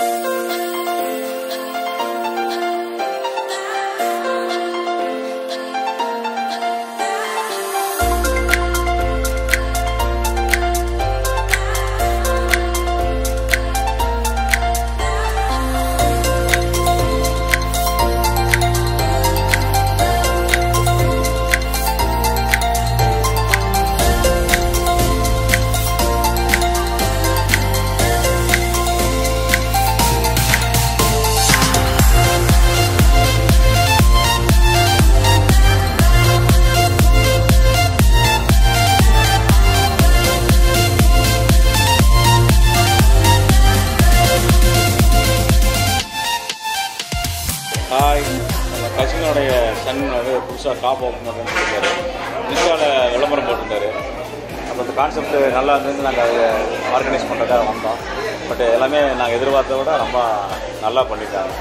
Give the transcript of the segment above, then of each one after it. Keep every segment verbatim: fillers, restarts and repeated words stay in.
Hi, நம்ம கசினோடைய Sun வந்து புதுசாக ஷாப் ஓப்பன் பண்ணுறேன்னு சொல்லியிருக்காரு. இன்ஸ்டாவில் விளம்பரம் போட்டிருந்தாரு. அப்போ அந்த கான்செப்ட் நல்லா இருந்தது. நாங்கள் அதை ஆர்கனைஸ் பண்ணுறதுக்காக வந்தோம். பட் எல்லாமே நாங்கள் எதிர்பார்த்த விட ரொம்ப நல்லா பண்ணிட்டாங்க.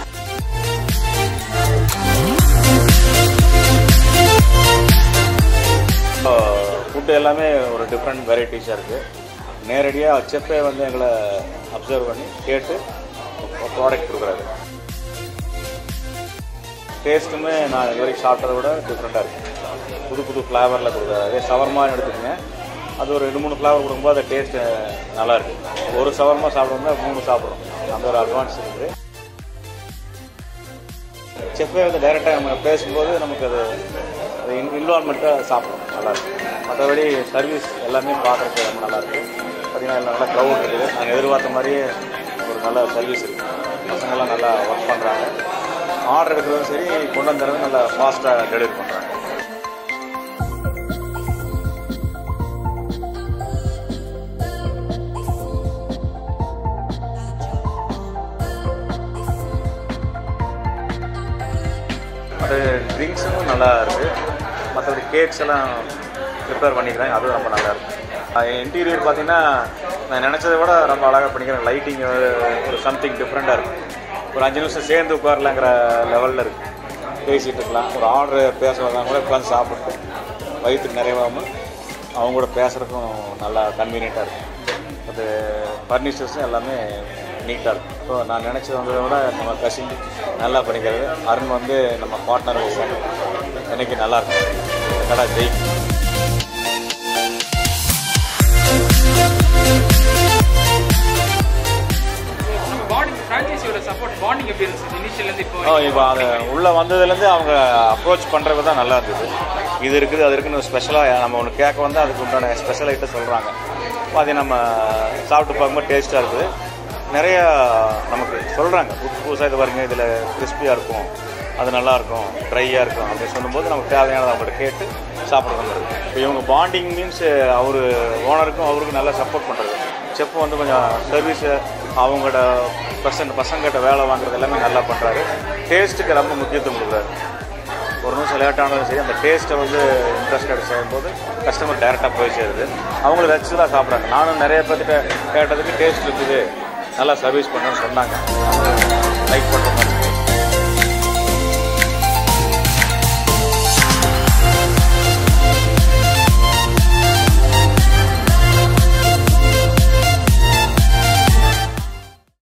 ஃபுட்டு எல்லாமே ஒரு டிஃப்ரெண்ட் வெரைட்டிஸாக இருக்குது. நேரடியாக செஃப்பே வந்து எங்களை அப்சர்வ் பண்ணி கேட்டு ப்ராடக்ட் கொடுக்குறாரு. டேஸ்ட்டுமே நான் இது வரைக்கும் சாப்பிட்டதை விட டிஃப்ரெண்ட்டாக இருக்குது. புது புது ஃப்ளேவரில் கொடுக்குறாரு. அதே சவர்மான்னு எடுத்துக்கங்க, அது ஒரு ரெண்டு மூணு ஃப்ளேவர் கொடுக்கும்போது அது டேஸ்ட்டு நல்லாயிருக்கு. ஒரு சவர்மா சாப்பிட்றோம்னா மூணு சாப்பிட்றோம், அந்த ஒரு அட்வான்ஸ் இருக்குது. செஃப்பே வந்து டைரெக்டாக நம்ம பேசும்போது நமக்கு அது அது இன் இன்வால்மெண்ட்டாக சாப்பிட்றோம், நல்லாயிருக்கு. மற்றபடி சர்வீஸ் எல்லாமே பார்க்குறதுக்கு ரொம்ப நல்லாயிருக்கு. பார்த்திங்கன்னா எல்லாம் நல்லா க்ரௌட் இருக்குது. நாங்கள் எதிர்பார்த்த மாதிரியே ஒரு நல்ல சர்வீஸ் இருக்குது. பசங்கள்லாம் நல்லா ஒர்க் பண்ணுறாங்க. ஆர்டர் எடுக்கிறதும் சரி, கொண்டு வந்துறது நல்லா ஃபாஸ்ட்டாக டெலிவரி பண்ணுறாங்க. அது ட்ரிங்க்ஸும் நல்லா இருக்குது. மற்றபடி கேக்ஸ் எல்லாம் ப்ரிப்பேர் பண்ணிக்கிறேன், அதுவும் ரொம்ப நல்லா இருக்குது. இன்டீரியர் பார்த்திங்கன்னா நான் நினச்சதை விட ரொம்ப அழகாக பண்ணிக்கிறேன். லைட்டிங் ஒரு சம்திங் டிஃப்ரெண்ட்டாக இருக்குது. ஒரு அஞ்சு நிமிஷம் சேர்ந்து உட்காரலாங்கிற லெவலில் இருக்குது. பேசிகிட்டு இருக்கலாம். ஒரு ஆர்டர் பேசுகிறதா கூட உட்காந்து சாப்பிட்டு வயிற்றுக்கு நிறைவாமல் அவங்க கூட பேசுகிறதுக்கும் நல்லா கன்வீனியண்ட்டாக இருக்குது. அது ஃபர்னிச்சர்ஸும் எல்லாமே நீட்டாக இருக்கும். ஸோ நான் நினச்சது வந்ததை விட நம்ம கசின் நல்லா பண்ணிக்கிறது. அருண் வந்து நம்ம பார்ட்னர் வைஸ் எனக்கு நல்லாயிருக்கும். இந்த கடை ஜெயிக்கும். இப்போ அது உள்ளே வந்ததுலேருந்து அவங்க அப்ரோச் பண்ணுறது தான் நல்லா இருந்தது. இது இருக்குது அது இருக்குன்னு ஸ்பெஷலாக நம்ம ஒன்று கேட்க வந்து அதுக்கு உண்டான ஸ்பெஷல் ஐட்டம் சொல்கிறாங்க. அது நம்ம சாப்பிட்டு பார்க்கும்போது டேஸ்ட்டாக இருக்குது. நிறையா நமக்கு சொல்கிறாங்க, புதுசு புதுசாக இது பாருங்க, இதில் கிறிஸ்பியாக இருக்கும், அது நல்லாயிருக்கும், ட்ரையாக இருக்கும் அப்படின்னு சொல்லும்போது நமக்கு தேவையானதை அவங்கள்ட்ட கேட்டு சாப்பிட்றது மாதிரி இருக்குது. இப்போ இவங்க பாண்டிங் மீன்ஸ் அவர் ஓனருக்கும் அவருக்கும் நல்லா சப்போர்ட் பண்ணுறது. செஃப் வந்து கொஞ்சம் சர்வீஸு அவங்களோட பர்சன்ட் பசங்கிட்ட வேலை வாங்குறது எல்லாமே நல்லா பண்ணுறாரு. டேஸ்ட்டுக்கு ரொம்ப முக்கியத்துவம் கொடுக்குறாரு. ஒரு நிமிஷம் லேட்டானதும் சரி, அந்த டேஸ்ட்டை வந்து இன்ட்ரெஸ்டட் செய்யும்போது கஸ்டமர் டேரெக்டாக போய் சேருது. அவங்களும் வச்சு தான் சாப்பிட்றாங்க. நானும் நிறைய பேர்கிட்ட கேட்டதுக்கு டேஸ்ட் இருக்குது, நல்லா சர்வீஸ் பண்ணுறேன்னு சொன்னாங்க. லைக் பண்ணுற மாதிரி